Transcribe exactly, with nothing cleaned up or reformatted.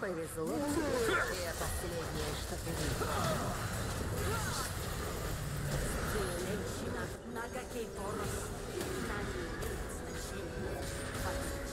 Повезло тебе. И последнее, что ты видел. Ленщина, на какие порос, на не имеет значения.